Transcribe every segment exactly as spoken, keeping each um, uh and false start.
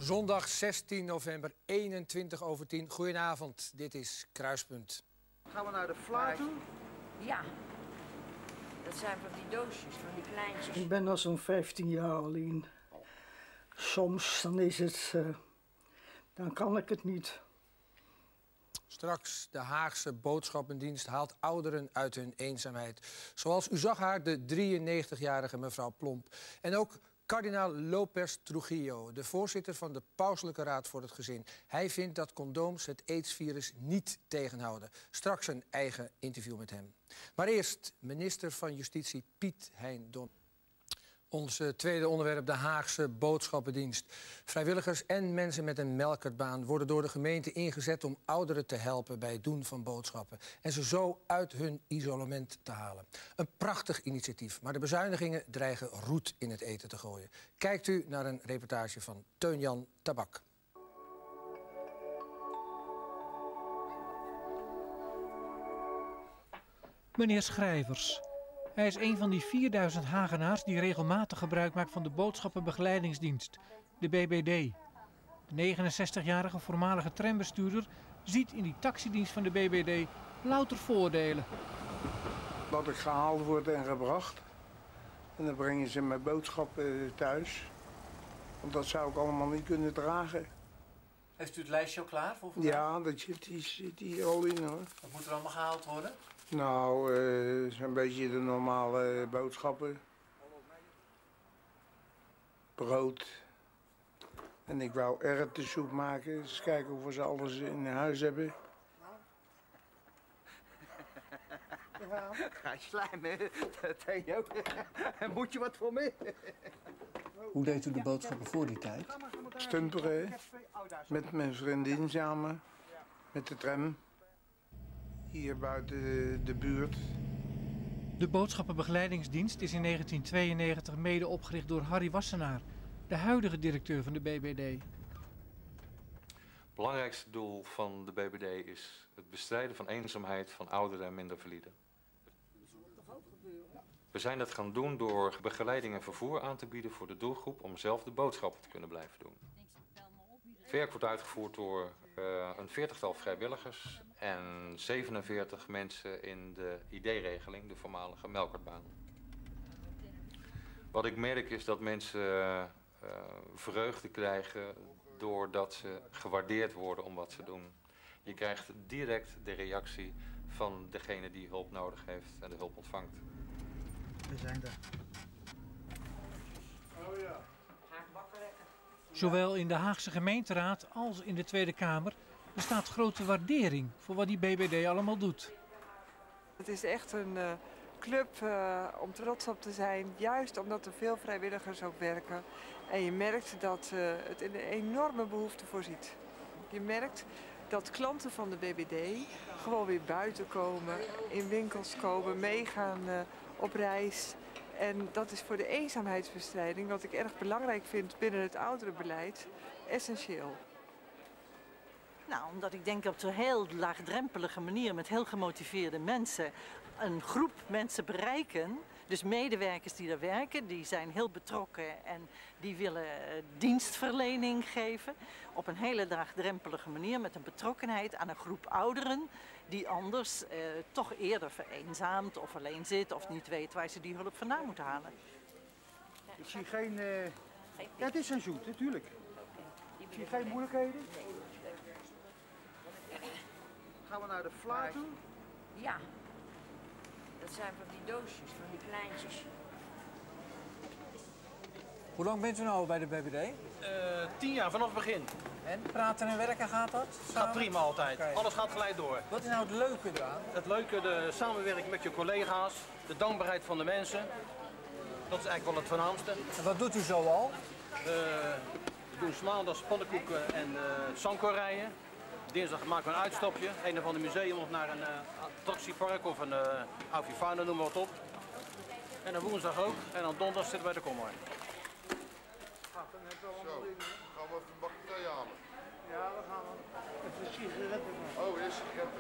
Zondag zestien november, eenentwintig over tien. Goedenavond, dit is Kruispunt. Gaan we naar de Vlaar toe? Ja. Dat zijn van die doosjes, van die kleintjes. Ik ben al zo'n vijftien jaar alleen. Soms dan is het, uh, dan kan ik het niet. Straks de Haagse boodschappendienst haalt ouderen uit hun eenzaamheid. Zoals u zag haar, de drieënnegentigjarige mevrouw Plomp. En ook kardinaal López Trujillo, de voorzitter van de Pauselijke Raad voor het Gezin. Hij vindt dat condooms het aidsvirus niet tegenhouden. Straks een eigen interview met hem. Maar eerst minister van Justitie Piet Hein Donner. Ons tweede onderwerp, de Haagse boodschappendienst. Vrijwilligers en mensen met een melkertbaan worden door de gemeente ingezet om ouderen te helpen bij het doen van boodschappen. En ze zo uit hun isolement te halen. Een prachtig initiatief, maar de bezuinigingen dreigen roet in het eten te gooien. Kijkt u naar een reportage van Teun-Jan Tabak. Meneer Schrijvers. Hij is een van die vierduizend Hagenaars die regelmatig gebruik maakt van de boodschappenbegeleidingsdienst, de B B D. De negenenzestigjarige voormalige trambestuurder ziet in die taxidienst van de B B D louter voordelen. Dat ik gehaald word en gebracht. En dan brengen ze mijn boodschappen thuis. Want dat zou ik allemaal niet kunnen dragen. Heeft u het lijstje al klaar voor vandaag? Ja, dat zit, die zit hier al in hoor. Wat moet er allemaal gehaald worden? Nou, uh, zo'n beetje de normale boodschappen. Brood. En ik wou erwtensoep maken. Dus kijken of we ze alles in huis hebben. Ja, ga je slijmen. Dat deed je ook. En moet je wat voor me? Hoe deed u de boodschappen voor die tijd? Stumperen. Met mijn vriendin samen. Met de tram. Hier buiten de buurt. De boodschappenbegeleidingsdienst is in negentien tweeënnegentig mede opgericht door Harry Wassenaar, de huidige directeur van de B B D. Het belangrijkste doel van de B B D is het bestrijden van eenzaamheid van ouderen en minder valide. We zijn dat gaan doen door begeleiding en vervoer aan te bieden voor de doelgroep om zelf de boodschappen te kunnen blijven doen. Het werk wordt uitgevoerd door uh, een veertigtal vrijwilligers en zevenenveertig mensen in de I D-regeling, de voormalige melkertbaan. Wat ik merk is dat mensen uh, vreugde krijgen doordat ze gewaardeerd worden om wat ze doen. Je krijgt direct de reactie van degene die hulp nodig heeft en de hulp ontvangt. We zijn er. Oh ja. Zowel in de Haagse gemeenteraad als in de Tweede Kamer bestaat grote waardering voor wat die B B D allemaal doet. Het is echt een uh, club uh, om trots op te zijn, juist omdat er veel vrijwilligers ook werken. En je merkt dat uh, het in een enorme behoefte voorziet. Je merkt dat klanten van de B B D gewoon weer buiten komen, in winkels komen, meegaan uh, op reis. En dat is voor de eenzaamheidsbestrijding, wat ik erg belangrijk vind binnen het ouderenbeleid, essentieel. Nou, omdat ik denk op zo'n heel laagdrempelige manier met heel gemotiveerde mensen een groep mensen bereiken. Dus medewerkers die daar werken, die zijn heel betrokken en die willen dienstverlening geven. Op een hele laagdrempelige manier met een betrokkenheid aan een groep ouderen die anders eh, toch eerder vereenzaamt of alleen zit of niet weet waar ze die hulp vandaan moeten halen. Ik zie geen... Uh... Ja, het is een zoet, natuurlijk. Ik zie geen moeilijkheden. Gaan we naar de Vlaar toe? Ja. Dat zijn van die doosjes, van die kleintjes. Hoe lang bent u nou bij de B B D? Uh, tien jaar, vanaf het begin. En praten en werken gaat dat? Gaat prima altijd. Okay. Alles gaat gelijk door. Wat is nou het leuke eraan? Het leuke, de samenwerking met je collega's, de dankbaarheid van de mensen. Dat is eigenlijk wel het voornaamste. En wat doet u zo al? Uh, we doen 's maandags pannenkoeken en uh, zandkorrijen. Dinsdag maken we een uitstapje, een of ander museum of naar een uh, attractiepark of een uh, avifauna, noem maar wat op. En dan woensdag ook en dan donderdag zitten wij de kommer. Zo, gaan we even een bakje thee halen? Ja, we gaan even sigaretten. Oh, eerst sigaretten.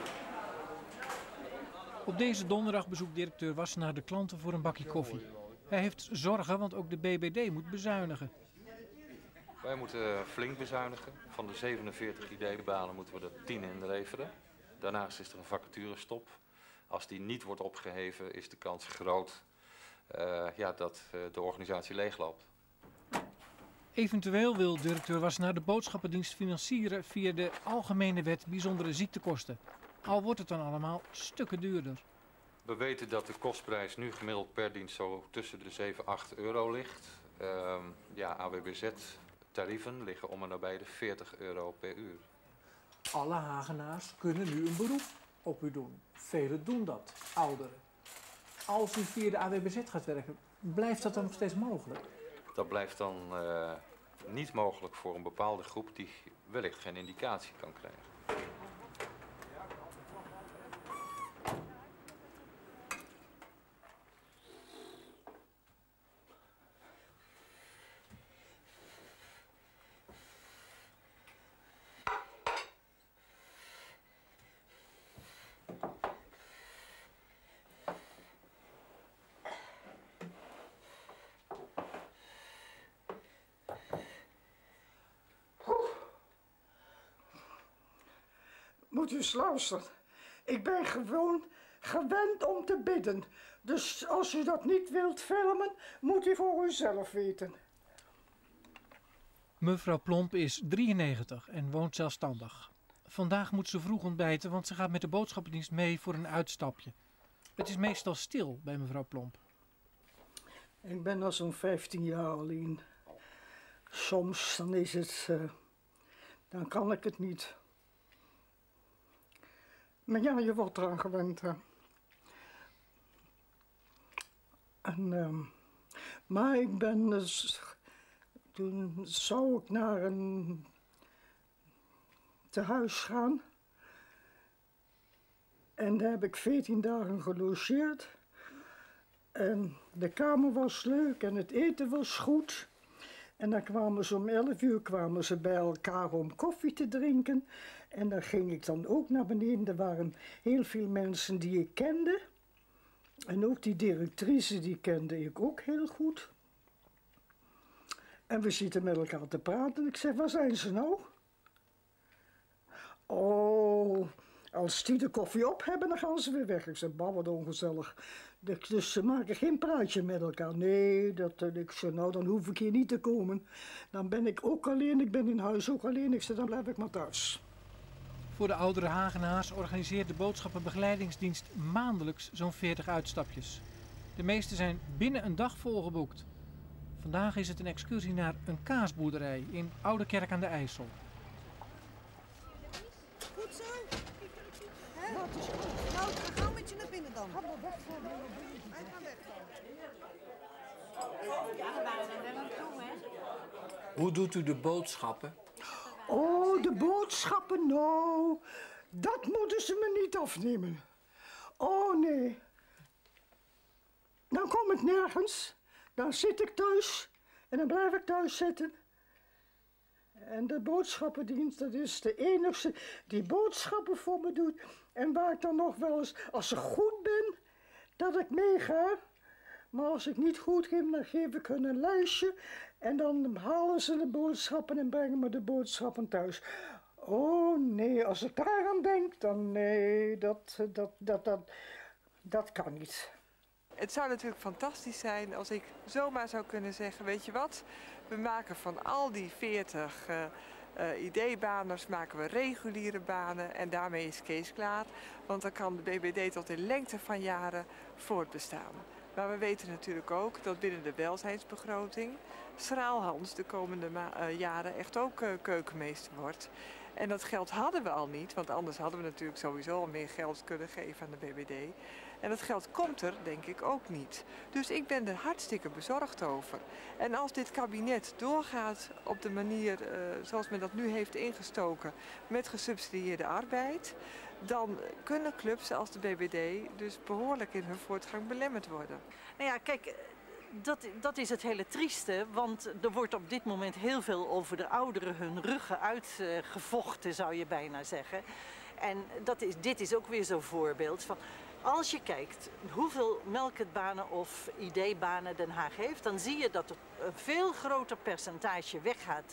Op deze donderdag bezoekt directeur Wassenaar de klanten voor een bakje koffie. Hij heeft zorgen, want ook de B B D moet bezuinigen. Wij moeten flink bezuinigen. Van de zevenenveertig ideebanen moeten we er tien inleveren. Daarnaast is er een vacaturestop. Als die niet wordt opgeheven, is de kans groot uh, ja, dat uh, de organisatie leegloopt. Eventueel wil directeur Wassenaar de boodschappendienst financieren via de Algemene Wet Bijzondere Ziektekosten. Al wordt het dan allemaal stukken duurder. We weten dat de kostprijs nu gemiddeld per dienst zo tussen de zeven, acht euro ligt. Uh, ja, A W B Z-tarieven liggen om en nabij de veertig euro per uur. Alle Hagenaars kunnen nu een beroep op u doen. Velen doen dat, ouderen. Als u via de A W B Z gaat werken, blijft dat dan nog steeds mogelijk? Dat blijft dan uh, niet mogelijk voor een bepaalde groep die wellicht geen indicatie kan krijgen. Moet u eens luisteren. Ik ben gewoon gewend om te bidden. Dus als u dat niet wilt filmen, moet u voor uzelf weten. Mevrouw Plomp is drieënnegentig en woont zelfstandig. Vandaag moet ze vroeg ontbijten, want ze gaat met de boodschappendienst mee voor een uitstapje. Het is meestal stil bij mevrouw Plomp. Ik ben al zo'n vijftien jaar alleen. Soms dan is het... Uh, dan kan ik het niet. Maar ja, je wordt eraan gewend. Hè. En, uh, maar ik ben dus... Toen zou ik naar een tehuis gaan. En daar heb ik veertien dagen gelogeerd. En de kamer was leuk en het eten was goed. En dan kwamen ze om elf uur kwamen ze bij elkaar om koffie te drinken. En dan ging ik dan ook naar beneden. Er waren heel veel mensen die ik kende. En ook die directrice, die kende ik ook heel goed. En we zitten met elkaar te praten. Ik zeg, waar zijn ze nou? Oh, als die de koffie op hebben, dan gaan ze weer weg. Ik zeg, bah, wat ongezellig. Dus ze maken geen praatje met elkaar. Nee, dat, ik zeg, nou, dan hoef ik hier niet te komen. Dan ben ik ook alleen, ik ben in huis ook alleen. Ik zeg, dan blijf ik maar thuis. Voor de oudere Hagenaars organiseert de boodschappenbegeleidingsdienst maandelijks zo'n veertig uitstapjes. De meeste zijn binnen een dag volgeboekt. Vandaag is het een excursie naar een kaasboerderij in Oude Kerk aan de IJssel. Goed zo. Hè? Nou, het is goed. Nou, ga gauw met je naar binnen dan. Ga maar weg voor me. Hij gaat weg. Ja, we waren er wel aan toe, hè? Hoe doet u de boodschappen? Oh, de boodschappen, nou. Dat moeten ze me niet afnemen. Oh, nee. Dan kom ik nergens. Dan zit ik thuis en dan blijf ik thuis zitten. En de boodschappendienst, dat is de enige die boodschappen voor me doet. En waar ik dan nog wel eens, als ik goed ben, dat ik meega. Maar als ik niet goed ben, dan geef ik hun een lijstje. En dan halen ze de boodschappen en brengen me de boodschappen thuis. Oh nee, als ik daaraan denk, dan nee, dat, dat, dat, dat, dat kan niet. Het zou natuurlijk fantastisch zijn als ik zomaar zou kunnen zeggen, weet je wat, we maken van al die veertig uh, uh, ideebaners maken we reguliere banen en daarmee is Kees klaar. Want dan kan de B B D tot in lengte van jaren voortbestaan. Maar we weten natuurlijk ook dat binnen de welzijnsbegroting Schraalhans de komende uh, jaren echt ook uh, keukenmeester wordt. En dat geld hadden we al niet, want anders hadden we natuurlijk sowieso al meer geld kunnen geven aan de B B D. En dat geld komt er, denk ik, ook niet. Dus ik ben er hartstikke bezorgd over. En als dit kabinet doorgaat op de manier uh, zoals men dat nu heeft ingestoken met gesubsidieerde arbeid, dan kunnen clubs als de B B D dus behoorlijk in hun voortgang belemmerd worden. Nou ja, kijk, dat, dat is het hele trieste, want er wordt op dit moment heel veel over de ouderen hun ruggen uitgevochten, zou je bijna zeggen. En dat is, dit is ook weer zo'n voorbeeld van, als je kijkt hoeveel melkertbanen of ideebanen Den Haag heeft, dan zie je dat er een veel groter percentage weggaat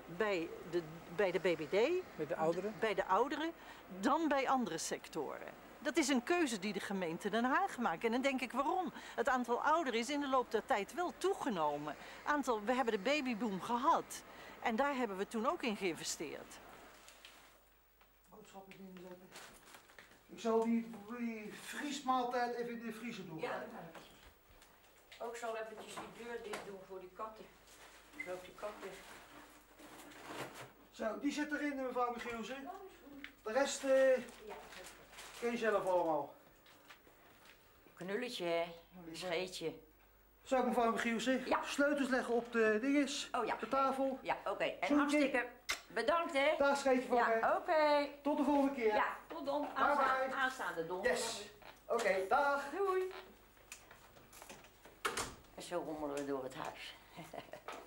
bij de, bij de B B D, Bij de ouderen? bij de ouderen, dan bij andere sectoren. Dat is een keuze die de gemeente Den Haag maakt. En dan denk ik waarom. Het aantal ouderen is in de loop der tijd wel toegenomen. Aantal, we hebben de babyboom gehad. En daar hebben we toen ook in geïnvesteerd. Boodschappen inzetten. Ik zal die, die vriesmaaltijd even in de vriezer doen. Ja, ook zal eventjes die deur dicht doen voor die katten. Zo die kat weg. Zo, die zit erin, mevrouw Michielsen. De rest uh, ken je zelf allemaal. Knulletje, hè? Een scheetje. Zo, mevrouw Michielsen. Ja. Sleutels leggen op de dinges, oh, ja. op de tafel. Ja, oké. Okay. En Zoetje. hartstikke bedankt, hè? Daar scheetje van. Ja, oké. Okay. Tot de volgende keer. Ja, tot dan. Aansta aanstaande donderdag. Yes. Oké, okay, dag. Doei. En zo rommelen we door het huis.